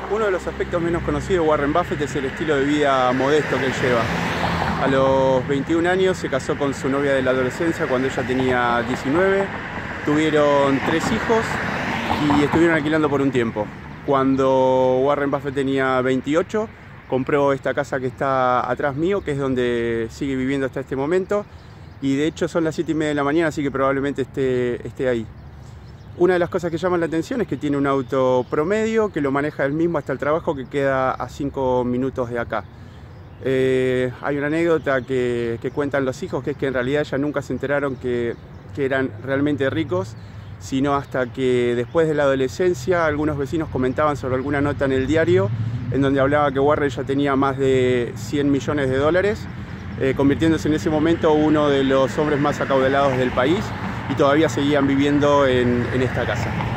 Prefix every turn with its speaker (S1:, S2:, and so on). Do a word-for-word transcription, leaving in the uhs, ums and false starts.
S1: Uno de los aspectos menos conocidos de Warren Buffett es el estilo de vida modesto que él lleva. A los veintiún años se casó con su novia de la adolescencia cuando ella tenía diecinueve. Tuvieron tres hijos y estuvieron alquilando por un tiempo. Cuando Warren Buffett tenía veintiocho, compró esta casa que está atrás mío, que es donde sigue viviendo hasta este momento. Y de hecho son las siete y media de la mañana, así que probablemente esté, esté ahí. Una de las cosas que llaman la atención es que tiene un auto promedio, que lo maneja él mismo hasta el trabajo, que queda a cinco minutos de acá. Eh, hay una anécdota que, que cuentan los hijos, que es que en realidad ya nunca se enteraron que, que eran realmente ricos, sino hasta que después de la adolescencia algunos vecinos comentaban sobre alguna nota en el diario en donde hablaba que Warren ya tenía más de cien millones de dólares, eh, convirtiéndose en ese momento uno de los hombres más acaudalados del país, y todavía seguían viviendo en, en esta casa.